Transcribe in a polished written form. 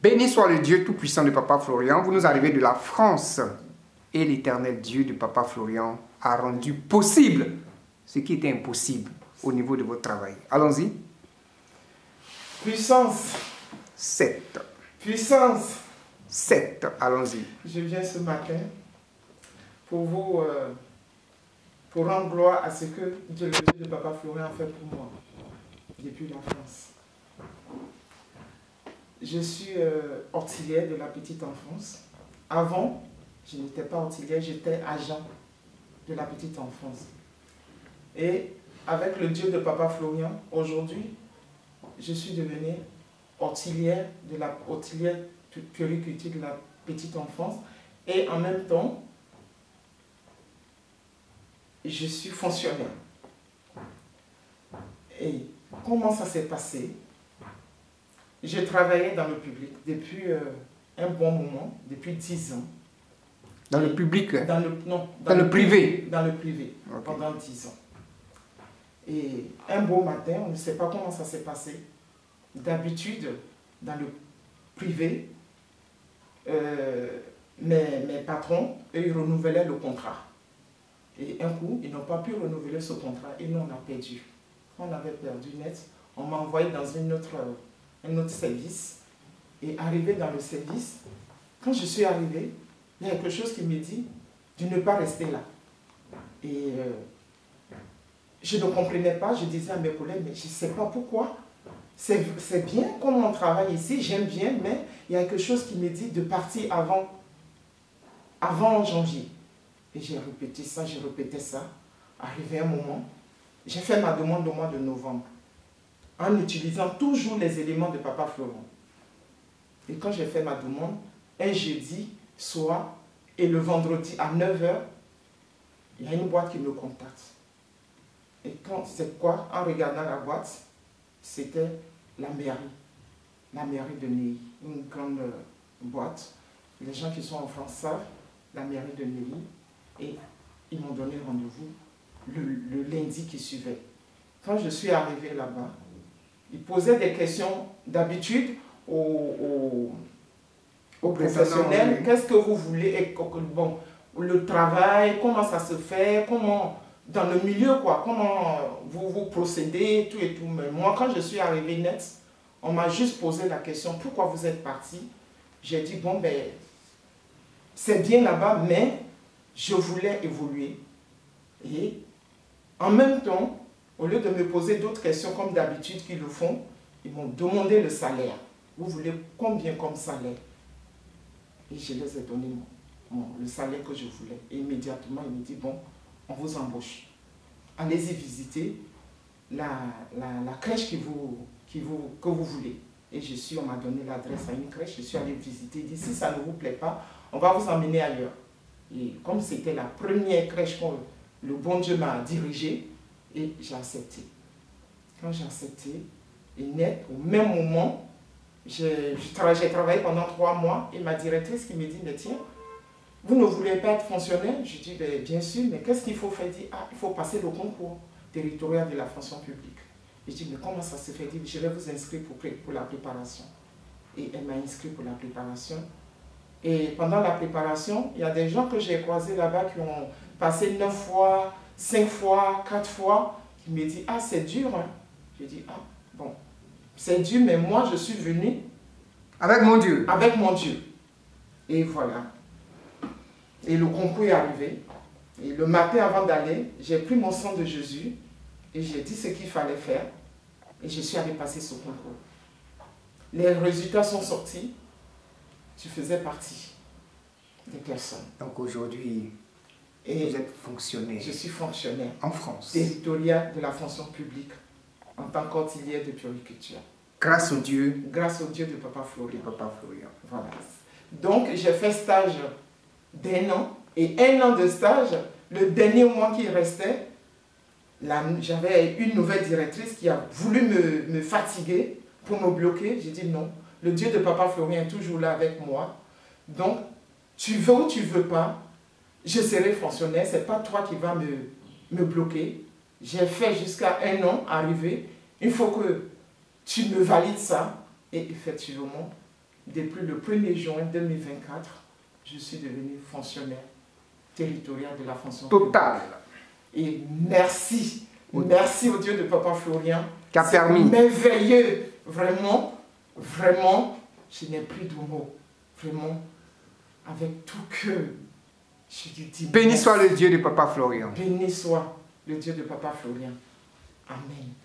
Béni soit le Dieu tout-puissant de Papa Florian. Vous nous arrivez de la France. Et l'éternel Dieu de Papa Florian a rendu possible ce qui était impossible au niveau de votre travail. Allons-y. Puissance. 7. Puissance. 7. Allons-y. Je viens ce matin pour vous... pour rendre gloire à ce que Dieu, le Dieu de Papa Florian, a fait pour moi depuis la France. Je suis auxiliaire de la petite enfance. Avant, je n'étais pas auxiliaire, j'étais agent de la petite enfance. Et avec le Dieu de Papa Florian, aujourd'hui, je suis devenue auxiliaire de la puériculture de la petite enfance. Et en même temps, je suis fonctionnaire. Et comment ça s'est passé? Je travaillais dans le public depuis un bon moment, depuis 10 ans. Dans le public? Non, dans le privé? Dans le privé, okay. Pendant 10 ans. Et un beau matin, on ne sait pas comment ça s'est passé. D'habitude, dans le privé, mes patrons, eux, ils renouvelaient le contrat. Et un coup, ils n'ont pas pu renouveler ce contrat et nous, on a perdu. On avait perdu net. On m'a envoyé dans un autre service. Et arrivé dans le service, quand je suis arrivé, il y a quelque chose qui me dit de ne pas rester là. Et je ne comprenais pas. Je disais à mes collègues, mais je ne sais pas pourquoi. C'est bien comme on travaille ici, j'aime bien, mais il y a quelque chose qui me dit de partir avant janvier. Et j'ai répété ça, j'ai répété ça. Arrivé un moment, j'ai fait ma demande au mois de novembre, en utilisant toujours les éléments de Papa Florian. Et quand j'ai fait ma demande, un jeudi soir et le vendredi à 9 h, il y a une boîte qui me contacte. Et quand c'est quoi? En regardant la boîte, c'était la mairie de Neuilly, une grande boîte. Les gens qui sont en France savent, la mairie de Neuilly. Et ils m'ont donné rendez-vous le lundi qui suivait. Quand je suis arrivé là-bas, ils posaient des questions d'habitude aux professionnels. Qu'est-ce que vous voulez? Et, bon, le travail, comment ça se fait, comment, dans le milieu, quoi, comment vous procédez, tout et tout. Mais moi, quand je suis arrivé net, on m'a juste posé la question, pourquoi vous êtes parti? J'ai dit, bon, ben, c'est bien là-bas, mais je voulais évoluer. Et en même temps, au lieu de me poser d'autres questions comme d'habitude qu'ils le font, ils m'ont demandé le salaire. Vous voulez combien comme salaire? Et je les ai donné le salaire que je voulais. Et immédiatement, ils me disent, bon, on vous embauche. Allez-y visiter la crèche que vous voulez. Et on m'a donné l'adresse à une crèche, je suis allée visiter. Il dit, si ça ne vous plaît pas, on va vous emmener ailleurs. Et comme c'était la première crèche que le bon Dieu m'a dirigée, et j'ai accepté. Quand j'ai accepté, et net, au même moment, j'ai travaillé pendant 3 mois, et ma directrice qui me dit, mais tiens, vous ne voulez pas être fonctionnaire? Je dis, bien sûr, mais qu'est-ce qu'il faut faire? Elle dit, ah, il faut passer le concours territorial de la fonction publique. Je dis, mais comment ça se fait? Elle dit, je vais vous inscrire pour la préparation. Et elle m'a inscrit pour la préparation. Et pendant la préparation, il y a des gens que j'ai croisés là-bas qui ont passé 9 fois, 5 fois, 4 fois, qui me disent, ah, c'est dur, hein. Je dis, ah, bon, c'est dur, mais moi, je suis venu avec mon Dieu. Avec mon Dieu. Et voilà. Et le concours est arrivé. Et le matin avant d'aller, j'ai pris mon sang de Jésus et j'ai dit ce qu'il fallait faire. Et je suis allé passer ce concours. Les résultats sont sortis. Je faisais partie des personnes. Donc aujourd'hui, vous êtes fonctionnaire. Je suis fonctionnaire. En France. Territorial de la fonction publique en tant qu'auxiliaire de puériculture. Grâce au Dieu. Grâce au Dieu de Papa Florian. Papa Florian. Voilà. Donc j'ai fait stage d'1 an. Et 1 an de stage, le dernier mois qui restait, j'avais une nouvelle directrice qui a voulu me fatiguer pour me bloquer. J'ai dit non. Le Dieu de Papa Florian est toujours là avec moi. Donc, tu veux ou tu ne veux pas, je serai fonctionnaire. Ce n'est pas toi qui vas me bloquer. J'ai fait jusqu'à 1 an arrivé. Il faut que tu me valides ça. Et effectivement, depuis le 1er juin 2024, je suis devenu fonctionnaire territorial de la fonction Total. publique. Et merci, merci au Dieu de Papa Florian. Qui a permis. Merveilleux, vraiment, vraiment, je n'ai plus de mots. Vraiment, avec tout cœur, je lui dis Béni merci. soit le Dieu de Papa Florian. Béni soit le Dieu de Papa Florian. Amen.